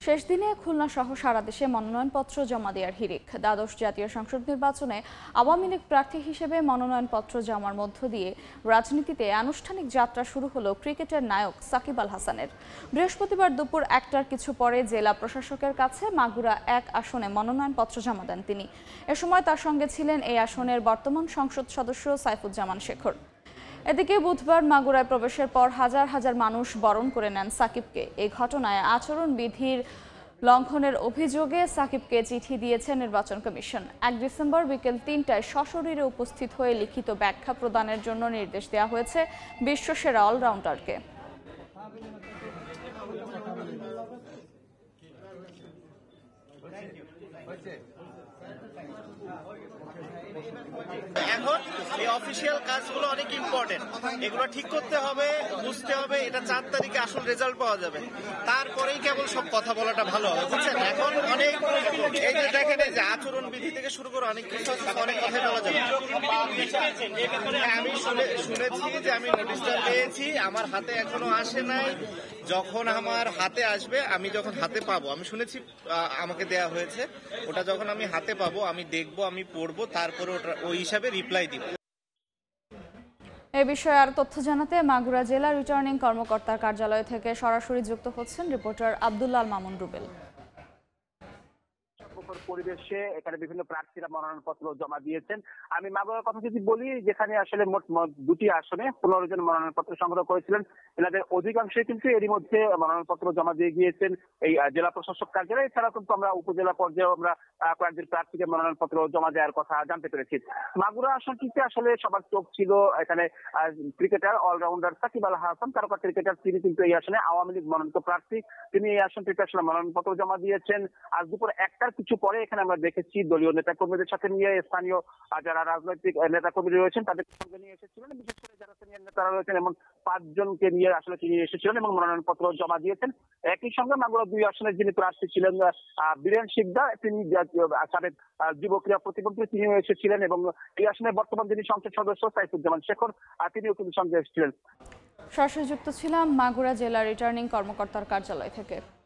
শেষ দিনে খুলনা সহ সারা দেশে মনোনয়নপত্র জমা দেওয়ার হিড়িক। দ্বাদশ জাতীয় সংসদ নির্বাচনে আওয়ামী লীগ প্রার্থী হিসেবে মনোনয়নপত্র জমার মধ্য দিয়ে রাজনীতিতে আনুষ্ঠানিক যাত্রা শুরু হলো ক্রিকেটের নায়ক সাকিব আল হাসানের। বৃহস্পতিবার দুপুর 1টার কিছু পরে জেলা প্রশাসকের কাছে মাগুরা 1 আসনে মনোনয়নপত্র জমা দেন তিনি। এ সময় তার সঙ্গে ছিলেন এই আসনের বর্তমান সংসদ সদস্য সাইফুজ্জামান শেখর। এদিকে বুধবার মাগুরায় প্রবেশের পর হাজার হাজার মানুষ বরণ করে নেন সাকিবকে। এই ঘটনায় আচরণবিধির লঙ্ঘনের অভিযোগে সাকিবকে চিঠি দিয়েছে নির্বাচন কমিশন। 1 ডিসেম্বর বিকেল 3টায় সশরীরে উপস্থিত হয়ে লিখিত ব্যাখ্যা প্রদানের জন্য নির্দেশ দেওয়া হয়েছে বিশ্বসেরা অলরাউন্ডারকে। এখন এই অফিসিয়াল কাজগুলো অনেক ইম্পর্টেন্ট, এগুলো ঠিক করতে হবে, বুঝতে হবে। এটা 4 তারিখে আসল রেজাল্ট পাওয়া যাবে, তারপরেই কেবল সব কথা বলাটা ভালো হবে, বুঝছেন? এখন অনেক এই যে দেখেন, এই যে আচরণ বিধি থেকে শুরু করে অনেক কিছু আছে, অনেক কথাই বলা যাবে। আমি শুনেছি যে আমি নোটিশটা পেয়েছি, আমার হাতে এখনো আসে নাই। যখন আমার হাতে আসবে, আমি যখন হাতে পাবো, আমি শুনেছি আমাকে দেয়া হয়েছে, ওটা যখন আমি হাতে পাবো আমি দেখবো, আমি পড়বো, তারপরে ওটা ওই হিসাবে রিপ্লাই দিব। এ বিষয়ে আর তথ্য জানাতে মাগুরা জেলা রিটার্নিং কর্মকর্তার কার্যালয় থেকে সরাসরি যুক্ত হচ্ছেন রিপোর্টার আব্দুল্লাহ মামুন রুবেল। পরিবেশে এখানে বিভিন্ন প্রার্থীরা মনোনয়নপত্র জমা দিয়েছেন। আমি মাগুরার কথা যদি বলি, যেখানে আসলে মোট 2টি আসনে 15 জন মনোনয়নপত্র সংগ্রহ করেছিলেন, এনাদের অধিকাংশই কিন্তু এরই মধ্যে মনোনয়নপত্র জমা দিয়ে গিয়েছেন এই জেলা প্রশাসক কার্যালয়ে। এছাড়া কিন্তু আমরা উপজেলা পর্যায়ে আমরা কয়েকজন প্রার্থীকে মনোনয়নপত্র জমা দেওয়ার কথা জানতে পেরেছি। মাগুরা আসনটিতে আসলে সবার চোখ ছিল এখানে ক্রিকেটার অলরাউন্ডার সাকিব আল হাসান, তারকা ক্রিকেটার। তিনি কিন্তু এই আসনে আওয়ামী লীগ মনোনীত প্রার্থী। তিনি এই আসনটিতে আসলে মনোনয়নপত্র জমা দিয়েছেন। আজ দুপুর 1টার কিছু পরে এখানে আমরা দেখেছি দলীয় নেতাকর্মীদের সাথে নিয়ে স্থানীয় যারা রাজনৈতিক নেতাকর্মী রয়েছেন তাদের সঙ্গে নিয়ে এসেছিলেন। বিশেষ করে যারা সিনিয়র নেতারা রয়েছেন এমন 5 জনকে নিয়ে আসলে তিনি এসেছিলেন এবং মনোনয়নপত্র জমা দিয়েছেন। একই সঙ্গে মাগুরা 2 আসনের যিনি প্রার্থী ছিলেন বীরেন শিকদার, তিনি সাবেক যুব ক্রীড়া প্রতিমন্ত্রী, তিনিও এসেছিলেন এবং এই আসনের বর্তমান যিনি সংসদ সদস্য সাইফুজ্জামান শেখর, তিনিও কিন্তু সঙ্গে এসেছিলেন। সরাসরি যুক্ত ছিলাম মাগুরা জেলা রিটার্নিং কর্মকর্তার কার্যালয় থেকে।